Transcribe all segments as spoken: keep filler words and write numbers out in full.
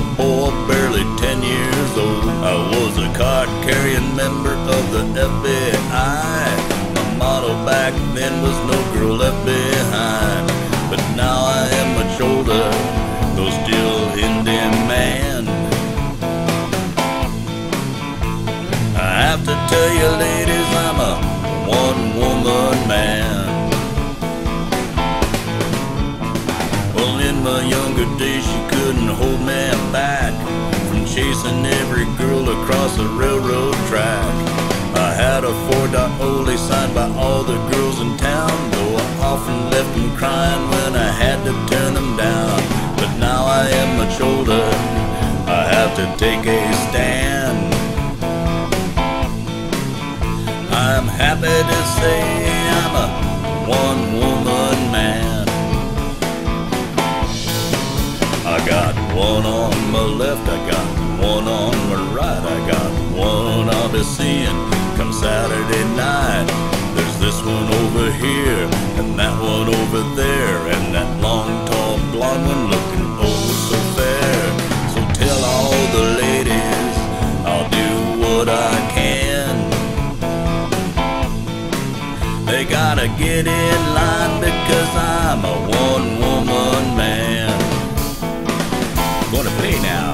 boy, barely ten years old. I was a card-carrying member of the F B I. My motto back then was no girl left behind. But now I am much older, though still in demand. I have to tell you, ladies, I'm a one-woman man. Well, in my younger days, she couldn't hold me back from chasing every girl across the railroad track. I had a four point oh signed by all the girls in town, though I often left them crying when I had to turn them down. But now I am much older, I have to take a stand. I'm happy to say I'm a one-woman man. I got one on my left, I got one on my right, I got one I'll be seeing come Saturday night. There's this one over here, and that one over there, and that long, tall, blonde one looking oh so fair. So tell all the ladies I'll do what I can. They gotta get in line because I'm a one-woman man. Gonna pay now.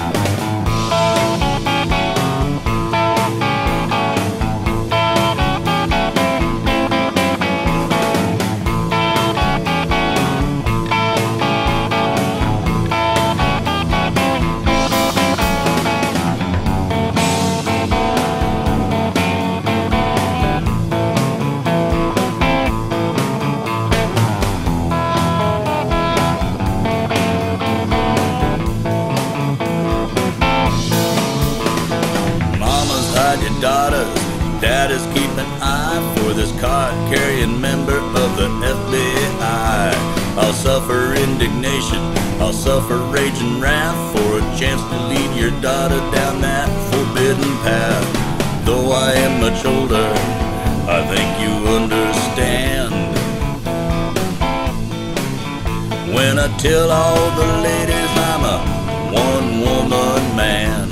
Your daughters, dad is keeping eye for this card-carrying member of the F B I. I'll suffer indignation, I'll suffer rage and wrath for a chance to lead your daughter down that forbidden path. Though I am much older, I think you understand when I tell all the ladies I'm a one-woman man.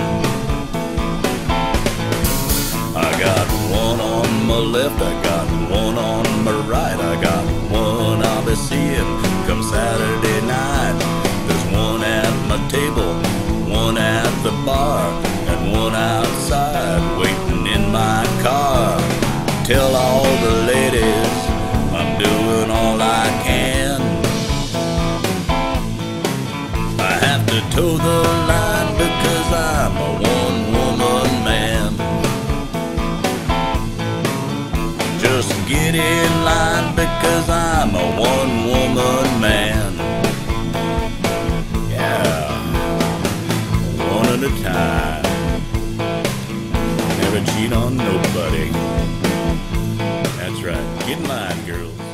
I got one on my left, I got one on my right, I got one I'll be seeing come Saturday night. There's one at my table, one at the bar, and one outside waiting in my car. Tell all the ladies I'm doing all I can. I have to toe the line because I'm a one-woman man. Just get in line because I'm a one-woman man. Yeah, one at a time. Never cheat on nobody. That's right, get in line, girls.